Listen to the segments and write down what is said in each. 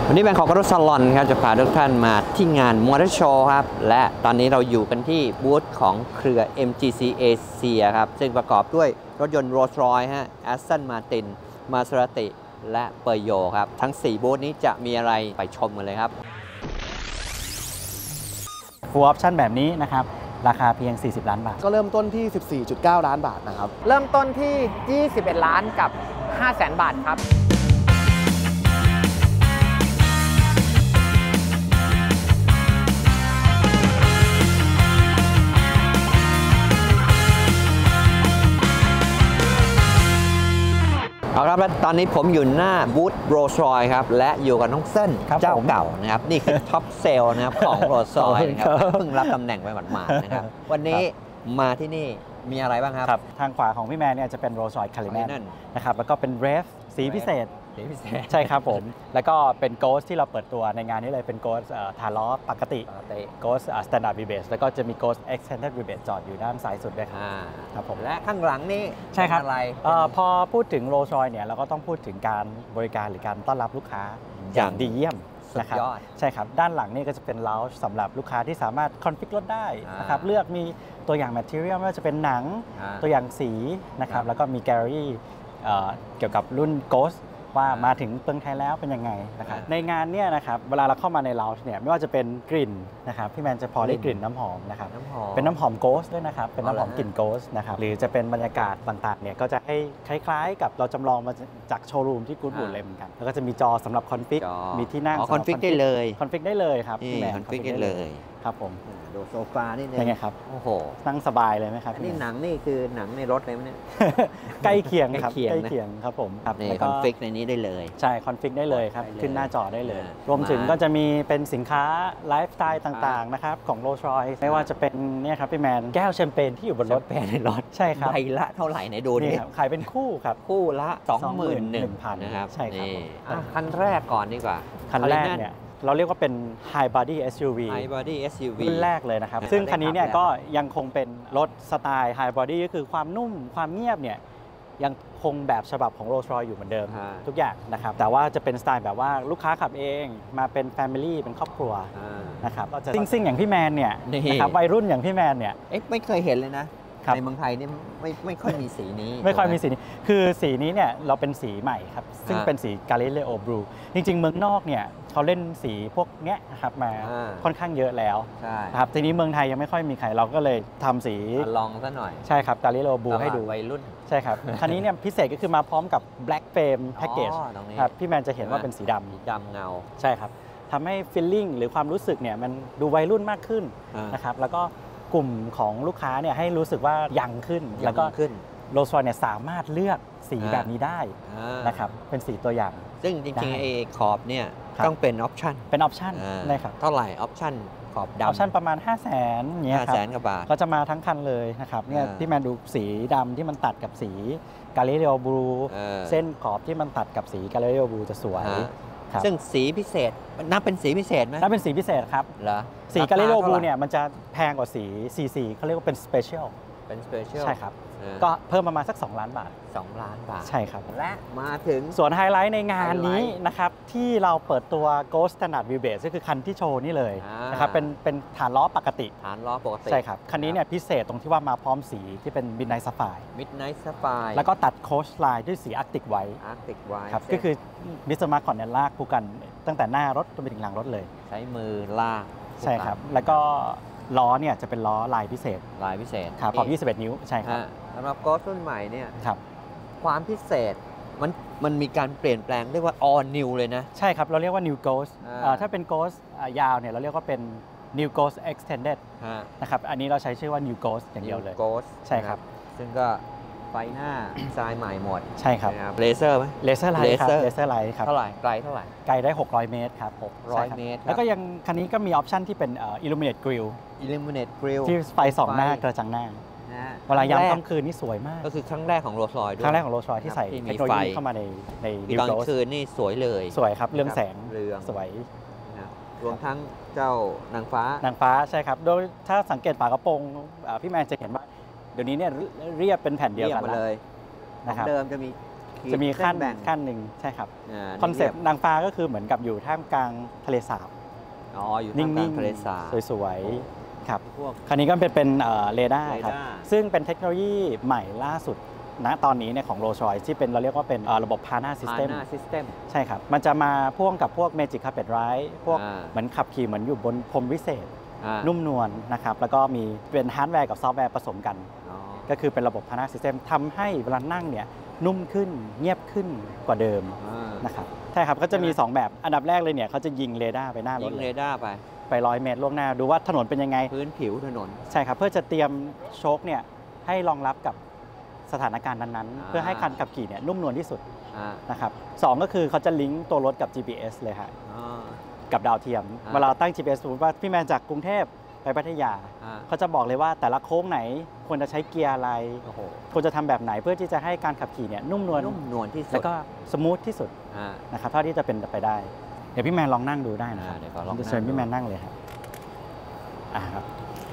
วันนี้แบงค์ของรถซาลอนครับจะพาทุกท่านมาที่งานมอเตอร์โชว์ครับและตอนนี้เราอยู่กันที่บูธของเครือ MGC Asia ครับซึ่งประกอบด้วยรถยนต์ Rolls-Royce ฮะ Aston Martin Maserati และ Peugeot ครับทั้ง4บูธนี้จะมีอะไรไปชมกันเลยครับ Full Option แบบนี้นะครับราคาเพียง40 ล้านบาทก็เริ่มต้นที่ 14.9 ล้านบาทนะครับเริ่มต้นที่21ล้านกับ 500,000 บาทครับเอาครับและตอนนี้ผมอยู่หน้าบูธ Rolls-Royce ครับและอยู่กับน้องเส้นเจ้าเก่านะครับนี่คือท็อปเซลล์นะครับของ Rolls-Royce นะครับเพิ่งรับตำแหน่งไปหมาดๆนะครับวันนี้มาที่นี่มีอะไรบ้างครับทางขวาของพี่แมนเนี่ยจะเป็น Rolls-Royce Cullinan นะครับแล้วก็เป็น Rev สีพิเศษใช่ครับผมแล้วก็เป็น Ghost ที่เราเปิดตัวในงานนี้เลยเป็น Ghost ฐานล้อปกติ Ghost Standard Wheelbase แล้วก็จะมี Ghost Extended Wheelbase จอดอยู่ด้านซ้ายสุดด้วยครับผมและข้างหลังนี่ใช่ครับอะไรพอพูดถึง Rolls-Royce เนี่ยเราก็ต้องพูดถึงการบริการหรือการต้อนรับลูกค้าอย่างดีเยี่ยมนะครับใช่ครับด้านหลังนี่ก็จะเป็น lounge สำหรับลูกค้าที่สามารถคอนฟิกรถได้นะครับเลือกมีตัวอย่าง material ไม่ว่าจะเป็นหนังตัวอย่างสีนะครับแล้วก็มีแกลเลอรี่เกี่ยวกับรุ่น Ghostว่ามาถึงเมืองไทยแล้วเป็นยังไงนะครับในงานเนี่ยนะครับเวลาเราเข้ามาในลาวเนี่ยไม่ว่าจะเป็นกลิ่นนะครับพี่แมนจะพอได้กลิ่นน้ำหอมนะครับเป็นน้ำหอมโกสด้วยนะครับเป็นน้ำหอมกลิ่นโกสนะครับหรือจะเป็นบรรยากาศต่างๆเนี่ยก็จะให้คล้ายๆกับเราจำลองมาจากโชว์รูมที่กู๊ดวูดเลยเหมือนกันแล้วก็จะมีจอสำหรับคอนฟิกมีที่นั่งคอนฟิกได้เลยคอนฟิกได้เลยครับพี่แมนคอนฟิกได้เลยครับผมดูโซฟานี่เป็นไงครับโอ้โหนั่งสบายเลยไหมครับนี่หนังนี่คือหนังในรถเลยมั้ยเนี่ยใกล้เคียงครับใกล้เคียงครับผมนี่คอนฟิกในนี้ได้เลยใช่คอนฟิกได้เลยครับขึ้นหน้าจอได้เลยรวมถึงก็จะมีเป็นสินค้าไลฟ์สไตล์ต่างๆนะครับของ Rolls-Royce ไม่ว่าจะเป็นเนี่ยครับพี่แมนแก้วแชมเปญที่อยู่บนรถแปในรถใช่ครับใบละเท่าไหร่ในดูนี่ขายเป็นคู่ครับคู่ละ 21,000 นะครับใช่ครับคันแรกก่อนดีกว่าคันแรกเนี่ยเราเรียกว่าเป็น High Body SUV High Body SUV รุ่นแรกเลยนะครับซึ่งคันนี้เนี่ยก็ยังคงเป็นรถสไตล์ High Body ก็คือความนุ่มความเงียบเนี่ยยังคงแบบฉบับของ Rolls-Royce อยู่เหมือนเดิมทุกอย่างนะครับแต่ว่าจะเป็นสไตล์แบบว่าลูกค้าขับเองมาเป็น Family เป็นครอบครัวนะครับก็จะซิ่งๆอย่างพี่แมนเนี่ยนะครับวัยรุ่นอย่างพี่แมนเนี่ยไม่เคยเห็นเลยนะในเมืองไทยนี่ไม่ค่อยมีสีนี้ไม่ค่อยมีสีนี้คือสีนี้เนี่ยเราเป็นสีใหม่ครับซึ่งเป็นสี Galileo Blue จริงๆเมืองนอกเนี่ยเขาเล่นสีพวกเนี้ยนะครับมาค่อนข้างเยอะแล้วครับทีนี้เมืองไทยยังไม่ค่อยมีใครเราก็เลยทำสีลองซะหน่อยใช่ครับ Galileo Blue ให้ดูวัยรุ่นใช่ครับคันนี้เนี่ยพิเศษก็คือมาพร้อมกับ Black Frame Package ครับพี่แมนจะเห็นว่าเป็นสีดำเงาใช่ครับทำให้ feeling หรือความรู้สึกเนี่ยมันดูวัยรุ่นมากขึ้นนะครับแล้วก็กลุ่มของลูกค้าเนี่ยให้รู้สึกว่ายังขึ้นแล้วก็โรลส์รอยซ์เนี่ยสามารถเลือกสีแบบนี้ได้นะครับเป็นสีตัวอย่างซึ่งจริงๆไอ้ขอบเนี่ยต้องเป็นออปชั่นนะครับเท่าไหร่ออปชั่นขอบดำออปชั่นประมาณ 500,000เนี่ยครับ 500,000 กว่าบาทก็จะมาทั้งคันเลยนะครับเนี่ยพี่แมนดูสีดำที่มันตัดกับสี Galileo Blue เส้นขอบที่มันตัดกับสี Galileo Blue จะสวยซึ่งสีพิเศษนับเป็นสีพิเศษไหมนับเป็นสีพิเศษครับเหรอสี Galileo Blue เนี่ยมันจะแพงกว่าสี CC เขาเรียกว่าเป็น Special ใช่ครับก็เพิ่มประมาณสัก2 ล้านบาท 2 ล้านบาทใช่ครับและมาถึงส่วนไฮไลท์ในงานนี้นะครับที่เราเปิดตัว Ghost Standard Wheelbase ก็คือคันที่โชว์นี่เลยนะครับเป็นฐานล้อปกติใช่ครับคันนี้เนี่ยพิเศษตรงที่ว่ามาพร้อมสีที่เป็น Midnight Sapphire แล้วก็ตัดโค้ชไลน์ด้วยสี Arctic White ครับก็คือมิสเตอร์มาร์คอนเนี่ยลากคู่กันตั้งแต่หน้ารถจนไปถึงหลังรถเลยใช้มือลากใช่ครับแล้วก็ล้อเนี่ยจะเป็นล้อลายพิเศษครับขอบ21 นิ้วใช่ครับสำหรับโกสต์รุ่นใหม่เนี่ยความพิเศษมันมีการเปลี่ยนแปลงเรียกว่า all new เลยนะใช่ครับเราเรียกว่า new Ghost ถ้าเป็น Ghost ยาวเนี่ยเราเรียกว่าเป็น new Ghost extended นะครับอันนี้เราใช้ชื่อว่า new Ghost อย่างเดียวเลยใช่ครับซึ่งก็ไฟหน้าทรายใหม่หมดใช่ครับเลเซอร์ไหมเลเซอร์ไลท์ครับเลเซอร์ไลท์ครับเท่าไหร่ไกลเท่าไหร่ไกลได้600 เมตรครับ 600 เมตรแล้วก็ยังคันนี้ก็มีออปชั่นที่เป็นilluminate grill ที่ไฟส่องหน้ากระจังหน้าเวลายามค่ำคืนนี่สวยมากก็คือครั้งแรกของ Rolls-Royce ด้วยครั้งแรกของ Rolls-Royce ที่ใส่เทคโนโลยีเข้ามาในตอนคืนนี่สวยเลยสวยครับเรื่องแสงสวยรวมทั้งเจ้านางฟ้าใช่ครับโดยถ้าสังเกตฝากระโปรงพี่แมนจะเห็นว่าเดี๋ยวนี้เนี่ยเรียบเป็นแผ่นเดียวกันเลยนะครับเดิมจะมีจะมีขั้นแบ่งขั้นหนึ่งใช่ครับาคอนเซ็ปต์นางฟ้าก็คือเหมือนกับอยู่ท่ามกลางทะเลสาบอ๋ออยู่ท่ามกลางทะเลสาบสวยๆครับพวกคันนี้ก็เป็นเรดาร์ครับเรดาร์ซึ่งเป็นเทคโนโลยีใหม่ล่าสุดณตอนนี้เนี่ยของ Rolls-Royce ที่เป็นเราเรียกว่าเป็นระบบ PANA System หน้าซิสเต็มใช่ครับ มันจะมาพ่วงกับพวก Magic Carpet Ride พวกอ่าเหมือนขับขี่เหมือนอยู่บนพรมวิเศษนุ่นุ่มนวลนะครับ แล้วก็มีเป็นฮาร์ดแวร์กับซอฟต์แวร์ผสมกัน ก็คือเป็นระบบ PANA System ทำให้เวลานั่งเนี่ยนุ่มขึ้นเงียบขึ้นกว่าเดิมนะครับใช่ครับก็จะมี 2 แบบอันดับแรกเลยเนี่ยเขาจะยิงเรดาร์ไปหน้ารยิถงเลเรยดาร์ไปไป100 เมตรล่วงหน้าดูว่าถนนเป็นยังไงพื้นผิวถนนใช่ครับเพื่อจะเตรียมโชคเนี่ยให้รองรับกับสถานการณ์นั้นๆ เพื่อให้การขับขี่เนี่ยนุ่มนวลที่สุดอ่านะครับสองก็คือเขาจะลิงก์ตัวรถกับ GPS เลยค่ะอ๋อกับดาวเทียมอ่าเวลาเราตั้ง GPS สมมติว่าพี่แมนจากกรุงเทพไปพัทยาอ่าเขาจะบอกเลยว่าแต่ละโค้งไหนควรจะใช้เกียร์อะไรโอ้โหควรจะทำแบบไหนเพื่อที่จะให้การขับขี่เนี่ยนุ่มนวลนุ่มนวลที่สุดแล้วก็สมูทที่สุดอ่านะครับเท่าที่จะเป็นไปได้ เดี๋ยวพี่แมนลองนั่งดูได้นะครับเดี๋ยวขอลองจะเชิญนั่งดูพี่แมนนั่งเลยครับครับ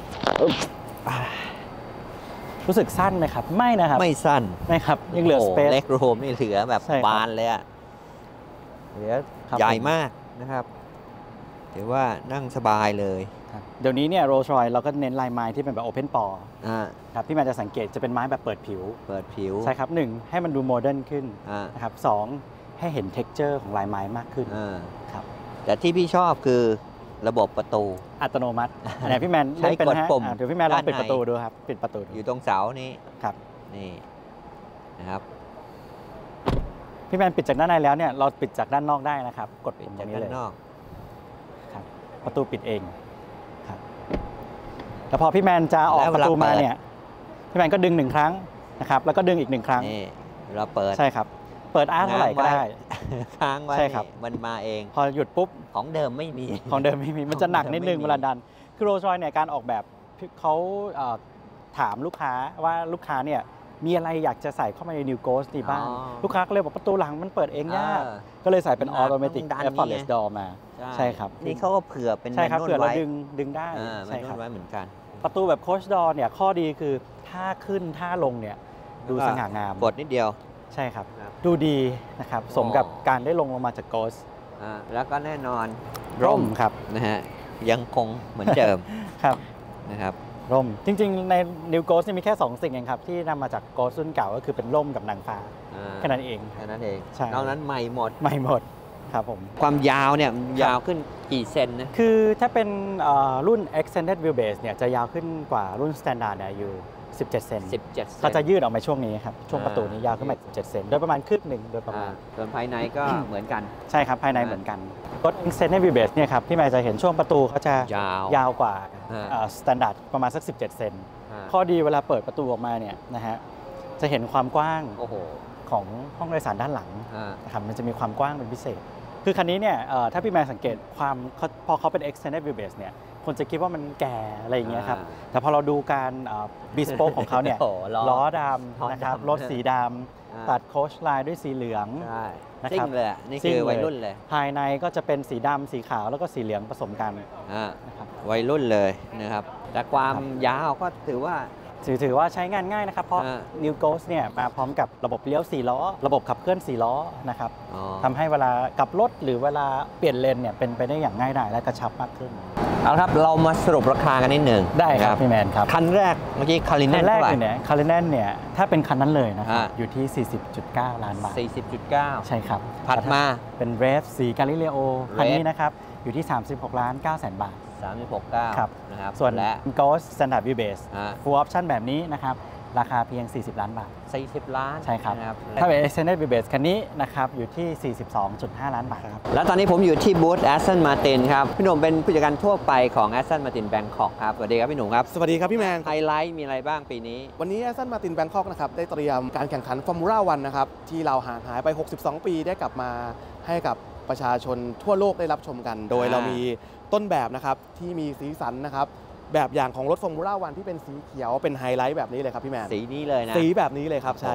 รู้สึกสั้นไหมครับไม่นะครับไม่สั้นไม่ครับยังเหลือโโสเปซเล็กโรมนี่เหลือแบบใช่ครับบานเลยอะเหลือครับใหญ่ผมมากนะครับถือว่านั่งสบายเลยเดี๋ยวนี้เนี่ยโรลส์รอยเราก็เน้นลายไม้ที่เป็นแบบโอเพนปออ่าครับพี่แมนจะสังเกตจะเป็นไม้แบบเปิดผิวเปิดผิวใช่ครับ1ให้มันดูโมเดิร์นขึ้นอ่านะครับ2ให้เห็นเท็กเจอร์ของลายไม้มากขึ้นอ่าครับแต่ที่พี่ชอบคือระบบประตูอัตโนมัติอันไหนพี่แมนใช้เล่นเป็นกดฮะปุ่มเดี๋ยวพี่แมนลองปิดด้านในประตูดูครับปิดประตูดูอยู่ตรงเสานี้ครับนี่นะครับพี่แมนปิดจากด้านในแล้วเนี่ยเราปิดจากด้านนอกได้นะครับกดปิดปุ่มตรจากงนี้ด้าเลนยนอกครับประตูปิดเองครับแล้วพอพี่แมนจะออกประตูมาเนี่ยพี่แมนก็ดึง1 ครั้งนะครับแล้วก็ดึงอีก1 ครั้งนี่เราเปิดใช่ครับเปิดเท่าไหร่ก็ได้ค้างไว้ใช่ครับมันมาเองพอหยุดปุ๊บของเดิมไม่มีของเดิมไม่มีมันจะหนักนิดนึงของเดิมไม่มีเวลาดันคือโรลส์รอยเนี่ยการออกแบบเขาถามลูกค้าว่าลูกค้าเนี่ยมีอะไรอยากจะใส่เข้ามาใน New Ghost นี่บ้างอ๋อลูกค้าก็เลยบอกประตูหลังมันเปิดเองยากเออก็เลยใส่เป็นหนัก automatic ต้องดันนี่ effortless ไง door มาใช่ครับนี่เขาก็เผื่อเป็นใช่ครับแมนนวลเผื่อเราไว้ดึงได้แมใช่นนคว รัลบไว้เหมือนกันประตูแบบโคชดอเนี่ยข้อดีคือท่าขึ้นท่าลงเนี่ยดูสง่างามกดนิดเดียวใช่ครับครับดูดีนะครับสมกับการได้ลงมาจาก Ghost แล้วก็แน่นอนร่มครับนะฮะยังคงเหมือนเดิมครับนะครับร่มจริงๆใน New Ghost มีแค่2 สิ่งเองครับที่นำมาจาก Ghost รุ่นเก่าก็คือเป็นร่มกับนางฟ้า แค่นั้นเองแค่นั้นเองใช่นอกนั้นใหม่หมดไม่หมดครับผมความยาวเนี่ยยาวขึ้นกี่เซนนะคือถ้าเป็นรุ่น Extended Wheelbase เนี่ยจะยาวขึ้นกว่ารุ่น Standard เนี่ยอยู่ 17 เซน 17 เซนเขาจะยืดออกมาช่วงนี้ครับ ช่วงประตูนี้ยาวขึ้นมา17 เซนโดยประมาณครึ่งหนึ่งโดยประมาณส่วนภายในก็เหมือนกันใช่ครับ ภายในเหมือนกันรถ Extended Wheelbase เนี่ยครับพี่หมายจะเห็นช่วงประตูเขาจะยาวกว่า Standard ประมาณสัก 17 เซนข้อดีเวลาเปิดประตูออกมาเนี่ยนะฮะจะเห็นความกว้างโอ้โหของห้องโดยสารด้านหลังอ่านะครับมันจะมีความกว้างเป็นพิเศษ คือคันนี้เนี่ยถ้าพี่แมนสังเกตพอเขาเป็น extended wheelbase เนี่ยคนจะคิดว่ามันแก่อะไรอย่างเงี้ยครับ แต่พอเราดูการbespoke ของเขาเนี่ยโอ้โหล้อล้อดล้อำนะครับดำรถสีดอ่าำตัดโคชไลน์ด้วยสีเหลืองใช่นะครับซิ่งเลยอะนี่ซิ่คืงอเลยวัยรุ่นเลยภายในก็จะเป็นสีดำสีขาวแล้วก็สีเหลืองผสมกันอ่านะครับวัยรุ่นเลยนะครับ แต่ความครับยาวก็ถือว่าถือว่าใช้งานง่ายนะครับ เพราะ New Ghost เนี่ยมาพร้อมกับระบบเลี้ยว4 ล้อ ระบบขับเคลื่อน4 ล้อนะครับอ๋อทำให้เวลากลับรถหรือเวลาเปลี่ยนเลนเนี่ยเป็นไปได้อย่างง่ายดายและกระชับมากขึ้นเอาละครับเรามาสรุปราคากันนิดหนึ่งได้ครับนะพี่แมนครับคันแรกเมื่อกี้คาริคัเน่นแรกเท่าไหร่เนี่ยคาริเนนเนี่ยถ้าเป็นคันนั้นเลยนะครับอ่าอยู่ที่ 40.9 ล้านบาท 40.9 ใช่ครับถัดมาเป็นเรฟสีกาลิเลโอ Rev คันนี้นะครับอยู่ที่ 36 ล้าน9แสนบาท 36.9 ครับนะครับส่วนและ Ghost Standard Wheelbase อ่า Full Option แบบนี้นะครับราคาเพียง 40 ล้านบาท 40 ล้านใช่ครับนะครับถ้าเป็น Extended Wheelbase คันนี้นะครับอยู่ที่ 42.5 ล้านบาทครับแล้วตอนนี้ผมอยู่ที่บูธ Aston Martin ครับ พี่หนุ่มเป็นผู้จัดการทั่วไปของ Aston Martin Bangkok ครับ สวัสดีครับพี่หนุ่มครับสวัสดีครับพี่แมนไฮไลท์มีอะไรบ้างปีนี้วันนี้ Aston Martin Bangkok นะครับได้เตรียมการแข่งขัน Formula 1 นะครับ ที่เราห่างหายไป 62 ปีได้กลับมาให้กับประชาชนทั่วโลกได้รับชมกัน โดยเรามีต้นแบบนะครับที่มีสีสันนะครับแบบอย่างของรถ Formula 1 ที่เป็นสีเขียวเป็นไฮไลท์แบบนี้เลยครับพี่แมนสีนี้เลยนะสีแบบนี้เลยครับใช่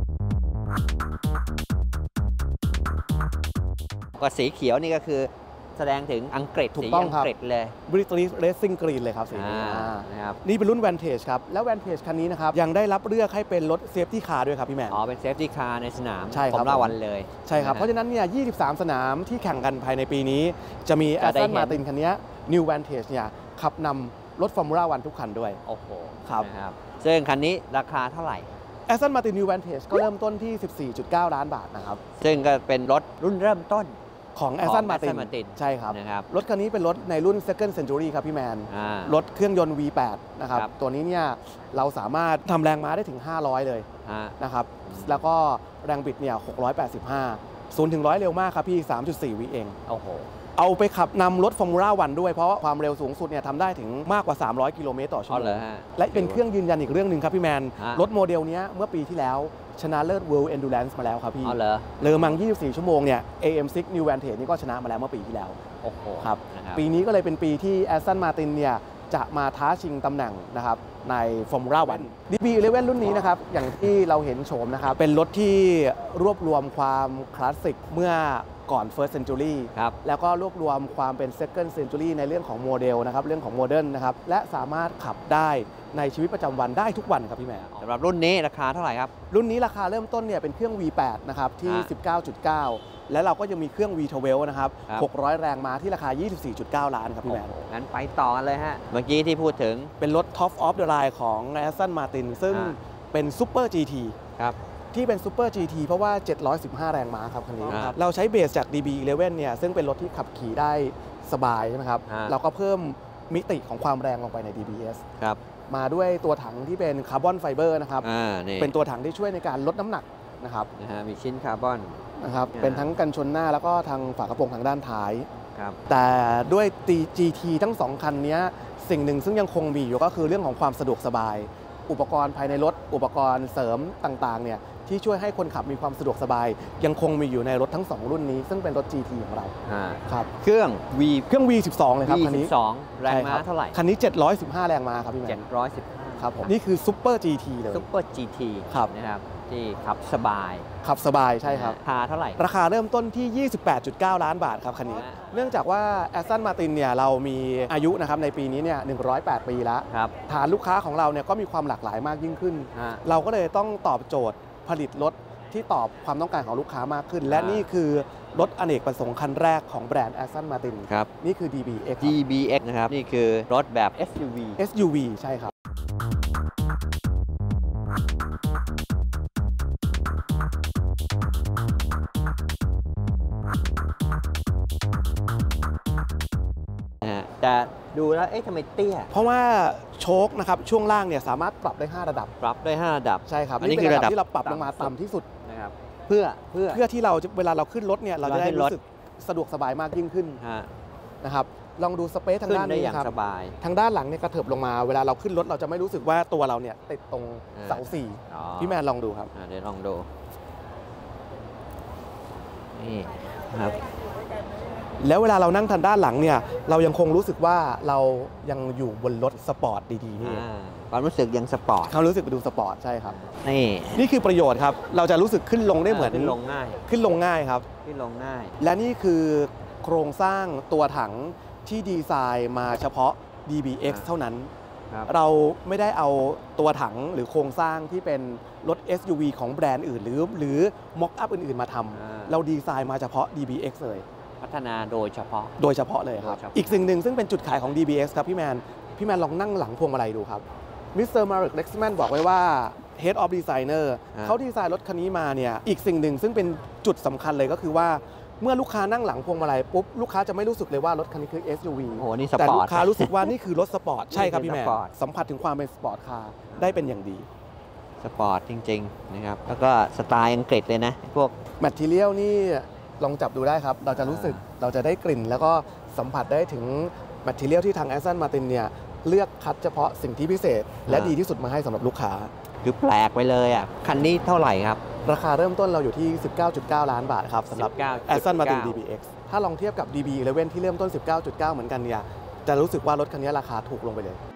ก็สีเขียวนี่ก็คือแสดงถึงอังกฤษถูกสีต้องอังครับกฤษเลย British Racing Green เลยครับสีนี้นะครับนี่เป็นรุ่น Vantage ครับ แล้ว Vantage คันนี้นะครับ ยังได้รับเลือกให้เป็นรถ Safety Car ด้วยครับพี่แมนอ๋อ เป็นเซฟตี้คาร์ในสนามใช่ครับฟอร์มูล่าวันเลยใช่ครับ เพราะฉะนั้นเนี่ย 23 สนามที่แข่งกันภายในปีนี้ จะมีจะได้ Aston เห็น Martin คันนี้ New Vantage เนี่ยขับนำรถฟอร์มูล่าวันทุกคันด้วยโอ้โหครับนะครับซึ่งคันนี้ราคาเท่าไหร่ Aston Martin New Vantage ก็เริ่มต้นที่ 14.9 ล้านบาทนะครับซึ่งก็เป็นรถรุ่นเริ่มต้นของของ Aston Aston Martin Martin ใช่ครับนะครับรถคันนี้เป็นรถในรุ่น Second Century ครับพี่แมน รถเครื่องยนต์ V8 นะครับครับตัวนี้เนี่ยเราสามารถทำแรงม้าได้ถึง 500 เลยฮะนะครับ แล้วก็แรงบิดเนี่ย685 0 ถึง 100 เร็วมากครับพี่ 3.4 วิเองโอ้โหเอาไปขับนำรถฟอร์มูล่าวันด้วย เพราะความเร็วสูงสุดเนี่ยทำได้ถึงมากกว่า 300 กิโลเมตรต่อชั่วอ๋อโมเหรอง ฮะและเป็นเครื่องยืนยันอีกเรื่องหนึ่งครับพี่แมนฮะรถโมเดลเนี้ยเมื่อปีที่แล้วชนะเลิศ World Endurance มาแล้วครับพี่อ๋อเหรอเลอมัง 24 ชั่วโมงเนี่ย AM6 New Vantage นี่ก็ชนะมาแล้วเมื่อปีที่แล้วโอ้โหครับนะครับปีนี้ก็เลยเป็นปีที่ Aston Martin เนี่ยจะมาท้าชิงตำแหน่งนะครับในฟอร์มูล่าวัน DB11 รุ่นนี้นะครับ อย่างที่เราเห็นโฉมนะครับ เป็นรถที่รวบรวมความคลาสสิกเมื่อก่อน First Century ครับแล้วก็รวบรวมความเป็น Second Century ในเรื่องของโมเดลนะครับ เรื่องของโมเดิร์นนะครับ และสามารถขับได้ในชีวิตประจำวันได้ทุกวันครับพี่แม่สำหรับรุ่นนี้ราคาเท่าไหร่ครับรุ่นนี้ราคาเริ่มต้นเนี่ยเป็นเครื่อง V8 นะครับที่ 19.9 และเราก็ยังมีเครื่อง V12 นะครับครับ 600 แรงม้าที่ราคา 24.9 ล้านครับพี่แมนโอ้โหงั้นไปต่อกันเลยฮะ เมื่อกี้ที่พูดถึงเป็นรถ Top of the Line ของ Aston Martin ซึ่งอ่าเป็น Super GT ครับที่เป็น Super GT เพราะว่า 715 แรงม้าครับคันนี้ครับเราใช้เบสจาก DB11 เนี่ยซึ่งเป็นรถที่ขับขี่ได้สบายใช่ไหมครับอ่าเราก็เพิ่มมิติของความแรงลงไปใน DBS ครับมาด้วยตัวถังที่เป็นคาร์บอนไฟเบอร์นะครับนี่เป็นตัวถังที่ช่วยในการลดน้ำหนักนะครับนะฮะ มีชิ้นคาร์บอนนะครับอ่าเป็นทั้งกันชนหน้าแล้วก็ทางฝากระโปรงทางด้านท้ายครับแต่ด้วย GT ทั้ง 2 คันนี้สิ่งหนึ่งซึ่งยังคงมีอยู่ก็คือเรื่องของความสะดวกสบาย อุปกรณ์ภายในรถ อุปกรณ์เสริมต่างๆเนี่ยที่ช่วยให้คนขับมีความสะดวกสบาย ยังคงมีอยู่ในรถทั้ง 2 รุ่นนี้ ซึ่งเป็นรถ GT ของเราครับเครื่อง V เครื่อง V12 เลยครับคันนี้ 22แรงม้าเท่าไหร่คันนี้ 715 แรงม้าครับพี่แมน 715 ครับผมนี่คือ Super GT เลยซุปเปอร์ GT ครับนะครับ ที่ขับสบายขับสบายใช่ครับราคาเท่าไหร่ราคาเริ่มต้นที่ 28.9 ล้านบาทครับคันนี้ เนื่องจากว่า Aston Martin เนี่ยเรามีอายุนะครับในปีนี้เนี่ย108 ปีแล้วครับฐานลูกค้าของเราเนี่ยก็มีความหลากหลายมากยิ่งขึ้นฮะเราก็เลยต้องตอบโจทย์ผลิตรถที่ตอบความต้องการของลูกค้ามากขึ้น และนี่คือรถอเนกประสงค์คันแรกของแบรนด์ Aston Martin ครับนี่คือ DBX ครับ DBX นะครับ นี่คือรถแบบ SUV SUV ใช่ครับนะฮะแต่ดูแล้ว เอ๊ะทำไมเตี้ยเพราะว่าโชคนะครับช่วงล่างเนี่ยสามารถปรับได้ 5 ระดับปรับได้ 5 ระดับใช่ครับอันนี้เป็คือระดับที่เราปรับลงมาต่ำที่สุดนะครับ เพื่อที่เราเวลาเราขึ้นรถเนี่ยเราจะได้เวลาขึ้นรถรู้สึกสะดวกสบายมากยิ่งขึ้นฮะนะครับลองดูสเปซทางขึ้นด้านได้นี้อย่างครับสบายทางด้านหลังเนี่ยกระเถิบลงมาเวลาเราขึ้นรถเราจะไม่รู้สึกว่าตัวเราเนี่ยติดตรงเสาสี่อ๋อพี่แมนลองดูครับเดี๋ยวลองดู นี่ครับแล้วเวลาเรานั่งทางด้านหลังเนี่ยเรายังคงรู้สึกว่าเรายังอยู่บนรถสปอร์ตดีๆนี่ความรู้สึกยังสปอร์ตเขารู้สึกดูสปอร์ตใช่ครับนี่นี่คือประโยชน์ครับเราจะรู้สึกขึ้นลงได้เหมือนขึ้นลงง่ายขึ้นลงง่ายครับขึ้นลงง่ายและนี่คือโครงสร้างตัวถังที่ดีไซน์มาเฉพาะ DBX เท่านั้นครับเราไม่ได้เอาตัวถังหรือโครงสร้างที่เป็นรถ SUV ของแบรนด์อื่นหรือ mock up อื่นๆมาทำเราดีไซน์มาเฉพาะ DBX เลยพัฒนาโดยเฉพาะโดยเฉพาะเลยครับโดยเฉพาะอีกสิ่งหนึ่งซึ่งเป็นจุดขายของ DBX ครับพี่แมนลองนั่งหลังพวงมาลัยดูครับมิสเตอร์มาร์คเล็กซ์แมนบอกไว้ว่า Head of Designer เขาดีไซน์รถคันนี้มาเนี่ยอีกสิ่งหนึ่งซึ่งเป็นจุดสำคัญเลยก็คือว่าเมื่อลูกค้านั่งหลังพวงมาลัยปุ๊บลูกค้าจะไม่รู้สึกเลยว่ารถคันนี้คือ SUV โอ้โหนี่สแต่ปอลูร์ตกค้ารู้สึกว่านี่คือรถสปอร์ตใช่ครับพี่แมนสปอร์ตสัมผัสถึงความเป็นสปอร์ตคาร์ได้เป็นอย่างดีสปอร์ตจริงๆนะครับ แล้วก็สไตล์อังกฤษเลยนะ พวกแมททีเรียลนี่ลองจับดูได้ครับ เราจะรู้สึกเราจะได้กลิ่น แล้วก็สัมผัสได้ถึงแมททีเรียลที่ทาง Aston Martin เนี่ยเลือกคัดเฉพาะสิ่งที่พิเศษ และดีที่สุดมาให้สำหรับลูกค้าคือแปลกไปเลยอ่ะ คันนี้เท่าไหร่ครับราคาเริ่มต้นเราอยู่ที่ 19.9 ล้านบาทครับสำหรับ 19.9 Aston Martin DBX ถ้าลองเทียบกับ DB11 ที่เริ่มต้น 19.9 เหมือนกันเนี่ยจะรู้สึกว่ารถคันนี้ราคาถูกลงไปเลย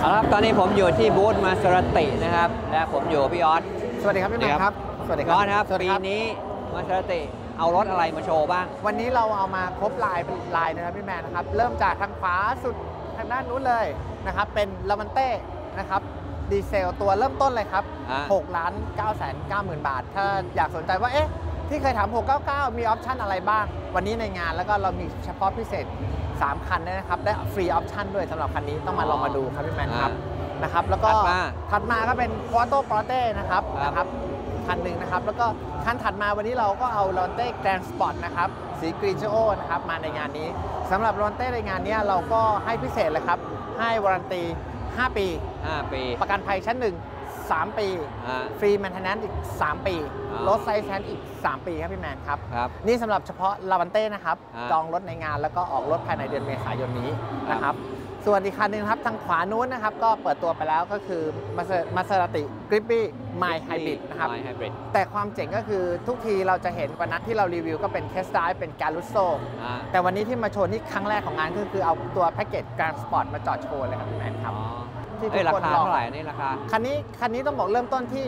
เอาละครับตอนนี้ผมอยู่ที่บูธมาเซราตินะครับและผมอยู่พี่ออสสวัสดีครับพี่แมนครับ สวัสดีคอรัอสครับสวัสดีปีครับนี้มาเซราติเอารถอะไรมาโชว์บ้างวันนี้เราเอามาครบลายเป็นลายนะครับพี่แมนนะครับ เริ่มจากทางขวาสุดทางด้านนู้นเลยนะครับ เป็นลามันเต้นะครับดีเซลตัวเริ่มต้นเลยครับ 6,990,000 บาท ถ้าอยากสนใจว่าเอ๊ะที่เคยถาม 699 มีออปชั่นอะไรบ้าง วันนี้ในงานแล้วก็เรามีเฉพาะพิเศษ 3 คันด้วยนะครับ ได้ฟรีออปชั่นด้วยสำหรับคันนี้ต้องมาลองมาดูครับพี่แมนครับนะครับแล้วก็ถัดมาก็เป็น Quattro Porte นะครับคันหนึ่งนะครับ แล้วก็คันถัดมาวันนี้เราก็เอา Lonte Grand Sport นะครับสีกรีโจโอนะครับมาในงานนี้สำหรับ Lonte ในงานนี้เราก็ให้พิเศษเลยครับให้วารันตี 5 ปี 5 ปีประกันภัยชั้น 1 3 ปี ฟรีแมนเทนแนนซ์อีก 3 ปีรถไซส์แทนอีก 3 ปีครับพี่แมนครับ นี่สำหรับเฉพาะลาวันเต้นะครับจองรถในงานแล้วก็ออกรถภายในเดือนเมษายนนี้นะครับส่วนอีกคันหนึ่งครับทางขวานู้นนะครับก็เปิดตัวไปแล้วก็คือมาเซราติกริปปี้ไมล์ไฮบริดนะครับแต่ความเจ๋งก็คือทุกทีเราจะเห็นวันนั้นที่เรารีวิวก็เป็นเทสต์ไดรฟ์เป็นการุสโซแต่วันนี้ที่มาโชว์นี่ครั้งแรกของงานก็คือเอาตัวแพ็กเกจการสปอร์ตมาจอดโชว์เลยครับพี่แมนครับที่ทุกคนรอเท่าไหร่นี่ราคาคันนี้ต้องบอกเริ่มต้นที่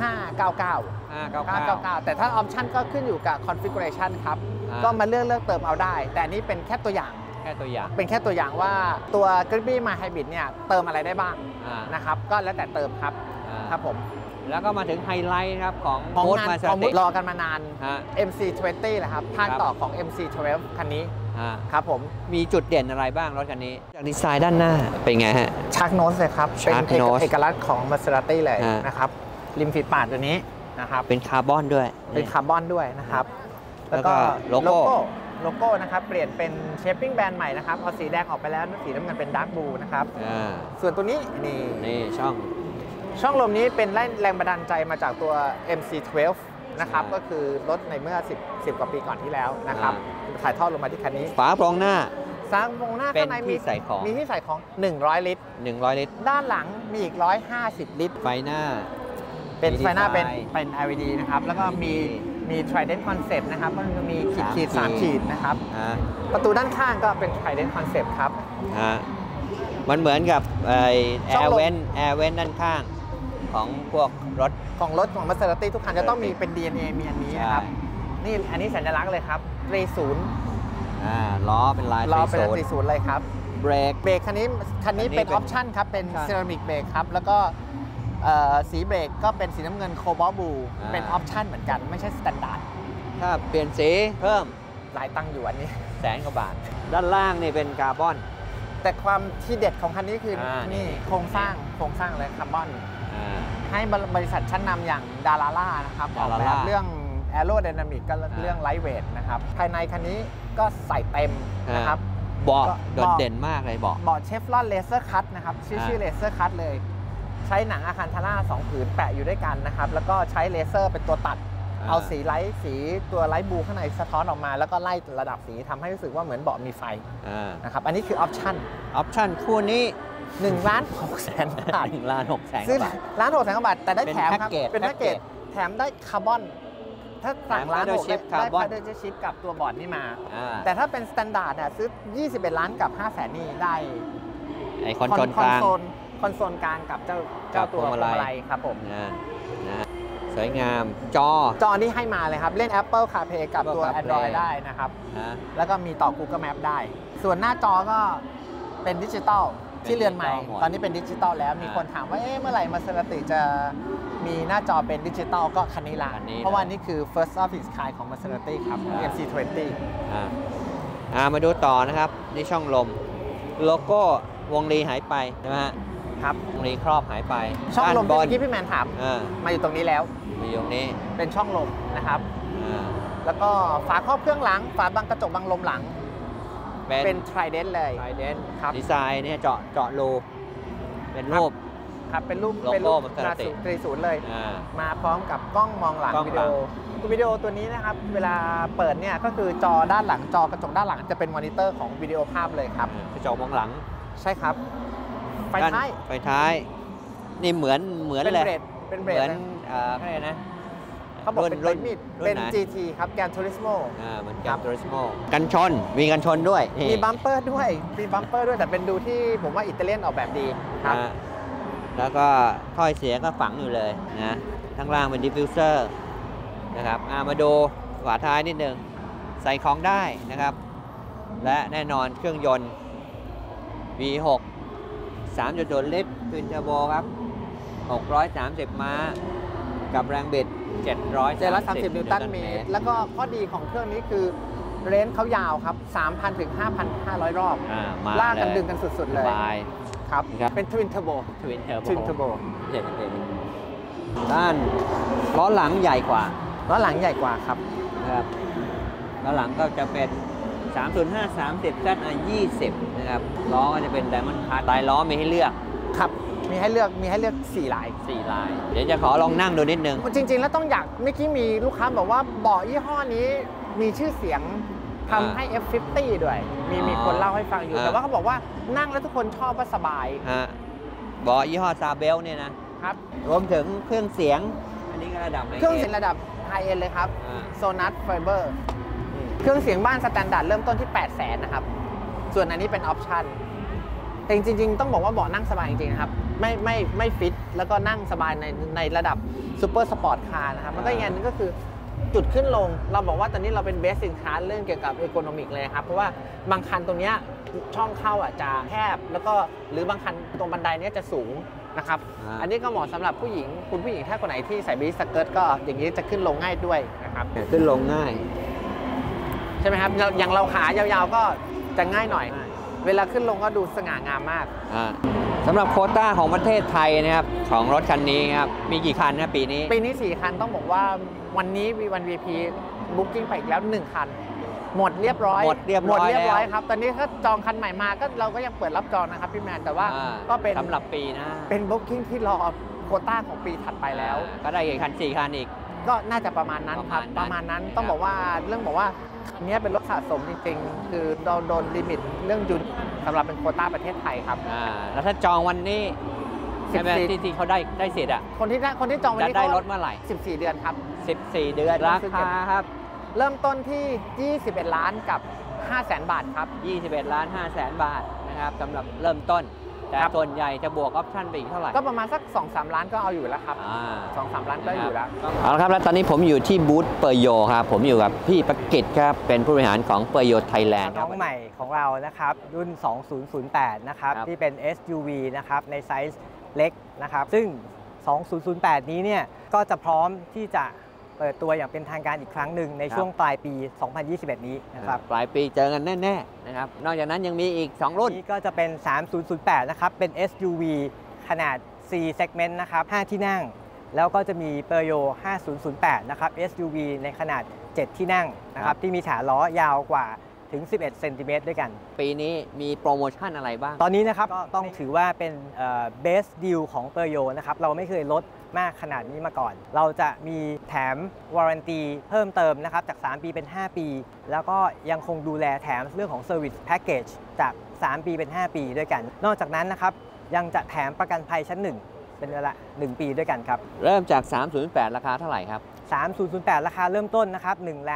599 แต่ถ้าออปชั่นก็ขึ้นอยู่กับ configuration ครับก็มาเลือกเติมเอาได้ แต่อันนี้เป็นแค่ตัวอย่างเป็นแค่ตัวอย่างว่าตัว Grippy My Hybrid เนี่ยเติมอะไรได้บ้างนะครับก็แล้วแต่เติมครับผมแล้วก็มาถึงไฮไลท์ครับของบูธมาเซขราองติรอกันมานาน MC20 แหละครับภาคต่อของ MC12 คันนี้ครับผมมีจุดเด่นอะไรบ้างรถคันนี้จากดีไซน์ด้านหน้าเป็นไงฮะชักโนสเลยครับเป็นเอกลักษณ์ของมาเซราติเลยนะครับริมฝีปากตัวนี้นะครับเป็นคาร์บอนด้วยนะครับแล้วก็โลโก้นะครับเปลี่ยนเป็นเชฟปิ้งแบรนด์ใหม่นะครับเอาสีแดงออกไปแล้วสีน้ำเงินเป็นดาร์กบลูนะครับส่วนตัวนี้นี่ช่องลมนี้เป็นแรงบันดาลใจมาจากตัว MC12 นะครับก็คือรถในเมื่อ10 กว่าปีก่อนที่แล้วนะครับถ่ายทอดลงมาที่คันนี้ฝาโปรงหน้าข้างในมีที่ใส่ของ100 ลิตรด้านหลังมีอีก150 ลิตรไฟหน้าเป็นเป็น LED นะครับแล้วก็มี Trident Concept นะครับมันจะมีขีด3 ขีดนะครับประตูด้านข้างก็เป็น Trident Concept ครับมันเหมือนกับแอร์เว้นด้านข้างของพวกรถของมาเซราติทุกคันจะต้องมีเป็น DNA มีอันนี้นะครับนี่อันนี้สัญลักษณ์เลยครับ30 ล้อเป็นลาย 30เลยครับเบรกคันนี้เป็นออปชั่นครับเป็นเซรามิกเบรกครับแล้วก็สีเบรกก็เป็นสีน้ำเงินโคบอลต์บลูเป็นออปชั่นเหมือนกันไม่ใช่สแตนดาร์ดถ้าเปลี่ยนสีเพิ่มหลายตังค์อยู่อันนี้ 100,000 กว่าบาทด้านล่างนี่เป็นคาร์บอนแต่ความที่เด็ดของคันนี้คือนี่โครงสร้างเลยคาร์บอนให้บริษัทชั้นนำอย่างดาราล่านะครับออกแบบเรื่องแอโรไดนามิกก็เรื่องไลท์เวทนะครับภายในคันนี้ก็ใส่เต็มนะครับเบาะโดดเด่นมากเลยเบาะเชฟลอนเลเซอร์คัตนะครับชื่อเลเซอร์คัตเลยใช้หนังอาคันทาร่า2 ผืนแปะอยู่ด้วยกันนะครับแล้วก็ใช้เลเซอร์เป็นตัวตัดเอาสีตัวไลท์บลูข้างในสะท้อนออกมาแล้วก็ไล่ระดับสีทำให้รู้สึกว่าเหมือนเบาะมีไฟนะครับอันนี้คือออปชั่นคู่นี้ 1,600,000 บาท 1,600,000 บาท 1,600,000 บาทแต่ได้แถมครับเป็นแพ็กเกจแถมได้คาร์บอนถ้าสั่ง1,600,000ได้พาร์เดอร์ชิปกับตัวบอร์ดนี่มาแต่ถ้าเป็นสแตนดาร์ดเนี่ยซื้อ21 ล้านกับ 500,000 นี่ได้ไอคอนโซลกลางกลางกับเจ้าตัวพวงมาลัยครับผมสวยงามจอนี่ให้มาเลยครับเล่น Apple CarPlay กับตัว Android ได้นะครับแล้วก็มีต่อ Google Map ได้ส่วนหน้าจอก็เป็นดิจิตอลที่เรือนใหม่ตอนนี้เป็นดิจิตอลแล้วมีคนถามว่าเมื่อไหร่มาเซราติจะมีหน้าจอเป็นดิจิตอลก็คันนี้ละเพราะว่านี่คือ first of its kind ของมาเซราติครับ MC20 มาดูต่อนะครับนี่ช่องลมโลโก้วงรีหายไปใช่ไหมฮะครับวงรีครอบหายไปช่องลมที่พี่แมนถามมาอยู่ตรงนี้แล้วมีตรงนี้เป็นช่องลมนะครับแล้วก็ฝาครอบเครื่องหลังฝาบังกระจกบังลมหลังเป็น Trident เลย Trident ครับดีไซน์เนี่ยเจาะรูเป็นรูปครับเป็นรูป30เลยมาพร้อมกับกล้องมองหลังวิดีโอตัวนี้นะครับเวลาเปิดเนี่ยก็คือจอด้านหลังจอกระจกด้านหลังจะเป็นมอนิเตอร์ของวิดีโอภาพเลยครับกระจกมองหลังใช่ครับไฟท้ายนี่เหมือนเลยเป็นเบรดเหมือนอะไรนะเขาบอกเป็นรุ่นมิดรุ่นเป็นไหน GT ครับแกนทูริสโมเหมือนคกัรันบทูริสโมกันชนมีกันชนด้วยนี่มีบัมเปอร์ด้วยแต่เป็นดูที่ผมว่าอิตาเลียนออกแบบดีครับแล้วก็ถ้อยเสียงก็ฝังอยู่เลยนะข้างล่างเป็นดิฟฟิวเซอร์นะครับมาดูฝาท้ายนิดนึงใส่ของได้นะครับ และแน่นอนเครื่องยนต์ V6 3.0 ลิตรทวินเทอร์โบครับ630 ม้ากับแรงบิด730 นิวตันเมตร แล้วก็ข้อดีของเครื่องนี้คือเรนจ์เขายาวครับ 3,000 ถึง 5,500 รอบมาลากกันดึงกันสุด ๆ เลยบายครับครับเป็นทวินเทอร์โบทวินเทอร์โบทวินเทอร์โบด้านล้อหลังใหญ่กว่าล้อหลังใหญ่กว่าครับนะครับล้อหลังก็จะเป็น 305 30 ZR 20 นะครับล้อก็จะเป็น Diamond Cut ลายล้อมีให้เลือกครับ มีให้เลือก4 ลาย 4 ลาย เดี๋ยวจะขอลองนั่งดูนิดนึงจริง ๆ แล้วต้องอยากเมื่อกี้มีลูกค้าบอกว่าเบาะยี่ห้อนี้มีชื่อเสียงทำให้ F50 ด้วย มีคนเล่าให้ฟังอยู่ แต่ว่าเขาบอกว่านั่งแล้วทุกคนชอบว่าสบายเบาะยี่ห้อซาเบลเนี่ยนะครับรวมถึงเครื่องเสียง อันนี้ก็ระดับไหนเครื่องเสียงระดับไฮเอ็นเลยครับ Sonos Fiber เครื่องเสียงบ้านสแตนดาร์ดเริ่มต้นที่ 800,000 นะครับ ส่วนอันนี้เป็นออปชั่นแต่จริงๆต้องบอกว่าเบาะนั่งสบายจริงๆนะครับไม่ฟิตแล้วก็นั่งสบายในระดับซูเปอร์สปอร์ตคาร์นะครับมันก็อีกอย่างหนึงก็คือจุดขึ้นลงเราบอกว่าตอนนี้เราเป็นเบสสินค้าเรื่องเกี่ยวกับอีโคโนมิกเลยครับเพราะว่าบางคันตรงเนี้ยช่องเข้าจะแคบแล้วก็หรือบางคันตรงบันไดเนี้ยจะสูงนะครับอันนี้ก็เหมาะสำหรับผู้หญิงคุณผู้หญิงถ้าคนไหนที่ใส่บีสเกิร์ตก็อย่างนี้จะขึ้นลงง่ายด้วยนะครับขึ้นลงง่ายใช่ไหมครับอย่างเราขายาวๆก็จะง่ายหน่อย เวลาขึ้นลงก็ดูสง่างามมากสำหรับโควต้าของประเทศไทยนะครับของรถคันนี้ครับมีกี่คันนะปีนี้ปีนี้ 4 คันต้องบอกว่าวันนี้ V1 VP Booking ไปอีกแล้ว 1 คัน หมดเรียบร้อยหมดเรียบร้อยแล้วครับ ตอนนี้ถ้าจองคันใหม่มาก็เราก็ยังเปิดรับจองนะครับพี่แมนแต่ว่าก็เป็นสำหรับปีหนะเป็น Booking ที่รอโควต้าของปีถัดไปแล้วก็ได้กี่คัน4 คันอีกก็น่าจะประมาณนั้นครับ ประมาณนั้นต้องบอกว่าอันนี้เป็นรถสะสมจริงๆ คือเราโดนลิมิตเรื่องยูนิตสำหรับเป็นโควต้าประเทศไทยครับแล้วถ้าจองวันนี้ใช่ไหมที่เขาได้สิทธิ์อ่ะคนที่จองวันจะนี้ได้รถเมื่อไหร่ 14 เดือนครับ 14 เดือนราคาครับเริ่มต้นที่ 21 ล้านกับ 500,000 บาทครับ 21 ล้าน 500,000 บาทนะครับสำหรับเริ่มต้นแต่ครับส่วนใหญ่จะบวกออปชั่นไปอีกเท่าไหร่ก็ประมาณสัก 2-3 ล้านก็เอาอยู่แล้วครับ 2-3 ล้านก็อยู่แล้วเอาละครับแล้วตอนนี้ผมอยู่ที่บูธเปอร์โยครับผมอยู่กับพี่ประกิตครับเป็นผู้บริหารของเปอร์โยไทยแลนด์คน้รับองใหม่ของเรานะครับรุ่น 2008 นะครับครับที่เป็น SUV นะครับในไซส์เล็กนะครับซึ่ง 2008 นี้เนี่ยก็จะพร้อมที่จะเปิดตัวอย่างเป็นทางการอีกครั้งหนึ่งในช่วงปลายปี 2021 นี้นะครับปลายปีเจอกันแน่ๆนะครับนอกจากนั้นยังมีอีก 2 รุ่นนี้ก็จะเป็น 3008 นะครับเป็น SUV ขนาด C segment นะครับ5 ที่นั่ง แล้วก็จะมี Peugeot 5008 นะครับ SUV ในขนาด 7 ที่นั่งนะครับที่มีฐานล้อยาวกว่าถึง 11 เซนติเมตรด้วยกันปีนี้มีโปรโมชั่นอะไรบ้างตอนนี้นะครับก็ต้องถือว่าเป็นbest deal ของ Peugeot นะครับเราไม่เคยลดมากขนาดนี้มาก่อน เราจะมีแถมวารันตีเพิ่มเติมนะครับจาก 3 ปีเป็น 5 ปี แล้วก็ยังคงดูแลแถมเรื่องของ Service Package จาก 3 ปีเป็น 5 ปีด้วยกัน นอกจากนั้นนะครับยังจะแถมประกันภัยชั้น 1 เป็นเวลา 1 ปีด้วยกันครับเริ่มจาก 308 ราคาเท่าไหร่ครับ 3008 ราคาเริ่มต้นนะครับ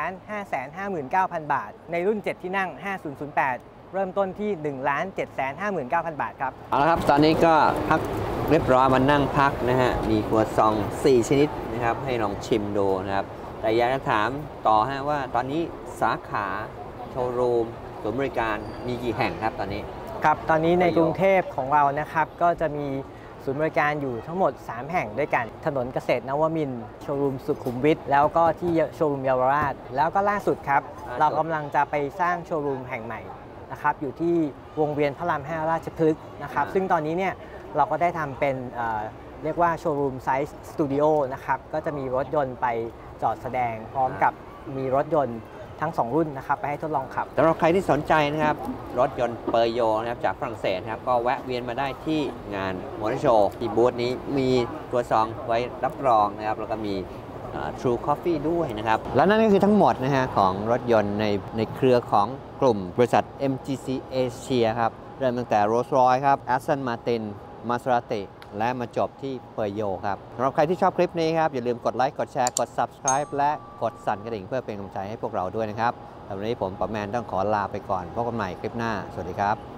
1,559,000 บาท ในรุ่น 7 ที่นั่ง 5008 เริ่มต้นที่ 1,759,000 บาทครับเอาละครับตอนนี้ก็พักเรียบร้อยมานั่งพักนะฮะมีครัวซอง 4 ชนิดนะครับให้ลองชิมดูนะครับแต่อยากจะถามต่อฮะว่าตอนนี้สาขาโชว์รูมศูนย์บริการมีกี่แห่งครับตอนนี้ครับ ตอนนี้ในกรุงเทพของเรานะครับก็จะมีศูนย์บริการอยู่ทั้งหมด 3 แห่งด้วยกัน ถนนเกษตรนวมินทร์โชว์รูมสุขุมวิทแล้วก็ที่โชว์รูมเยาวราช แล้วก็ล่าสุดครับ เรากำลังจะไปสร้างโชว์รูมแห่งใหม่นะครับอยู่ที่วงเวียนพระราม 5 ราชพฤกษ์นะครับซึ่งตอนนี้เนี่ยเราก็ได้ทำเป็นเรียกว่าโชว์รูมไซส์สตูดิโอนะครับก็จะมีรถยนต์ไปจอดแสดงพร้อมกับมีรถยนต์ทั้ง 2 รุ่นนะครับไปให้ทดลองขับสำหรับใครที่สนใจนะครับรถยนต์เปอร์โยนะครับจากฝรั่งเศสนะครับก็แวะเวียนมาได้ที่งานมอเตอร์โชว์ที่บูธนี้มีตัวซองไว้รับรองนะครับแล้วก็มีTrue Coffee ด้วยนะครับและนั่นก็คือทั้งหมดนะฮะของรถยนต์ในเครือของกลุ่มบริษัท MGC Asia ครับเริ่มตั้งแต่ Rolls-Royce ครับ Aston Martin Maserati และมาจบที่เปอร์โยครับสำหรับใครที่ชอบคลิปนี้ครับอย่าลืมกดไลค์กดแชร์กด Subscribe และกดสั่นกระดิ่งเพื่อเป็นกำลังใจให้พวกเราด้วยนะครับสำหรับวันนี้ผมปะแมนต้องขอลาไปก่อนพบกันใหม่คลิปหน้าสวัสดีครับ